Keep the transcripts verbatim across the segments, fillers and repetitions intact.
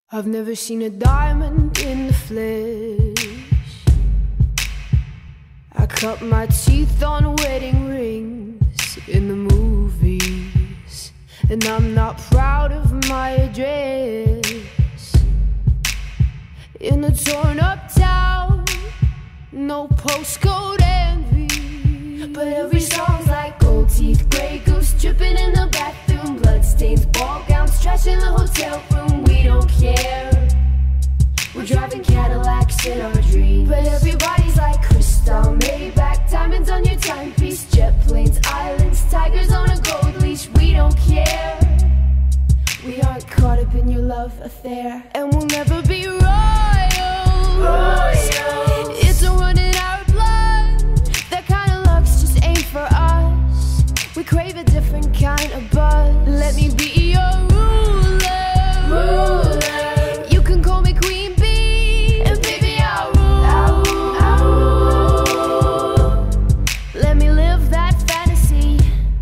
I've never seen a diamond in the flesh. I cut my teeth on wedding rings in the movies, and I'm not proud of my address. In a torn up town, no postcode envy, but every song's like gold teeth, grey goose dripping in the bathroom, bloodstains, ball gowns, trash in the hotel room. We don't care, we're driving Cadillacs in our dreams, but everybody's like crystal, Maybach, diamonds on your timepiece, jet planes, islands, tigers on a gold leash. We don't care, we aren't caught up in your love affair, and we'll never be royals. Royals. It's a run in our blood, that kind of luck's just ain't for us. We crave a different kind of buzz. Let me be your ruler, ruler. You can call me Queen Bee, and baby I'll rule, I'll rule. Let me live that fantasy.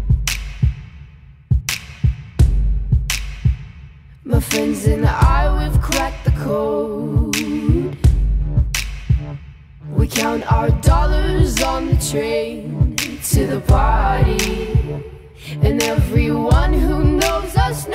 My friends and I, we've cracked the code. We count our dollars on the train to the party, and everyone who knows us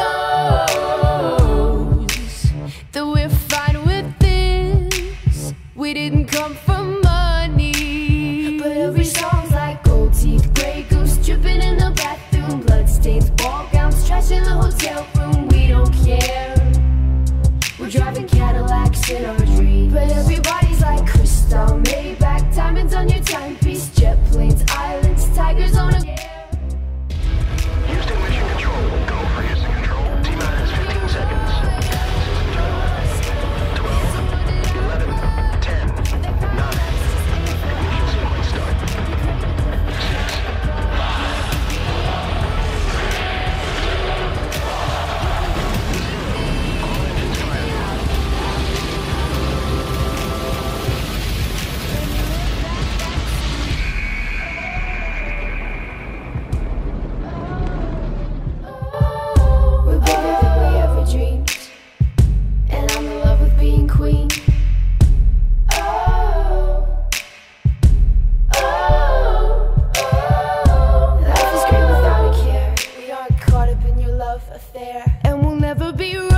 knows that we're fine with this. We didn't come for money, but every song's like gold teeth, grey goose dripping in the bathroom, bloodstains, ball gowns, trash in the hotel room. We don't care, we're driving Cadillacs in our dreams, but everybody's like crystal, Maybach, diamonds on your timepiece, jet planes, islands, tigers on a... Houston, mission control. Go for Houston control. T-minus fifteen seconds. twelve, eleven, ten, nine. Ignition sequence start. six, affair, and we'll never be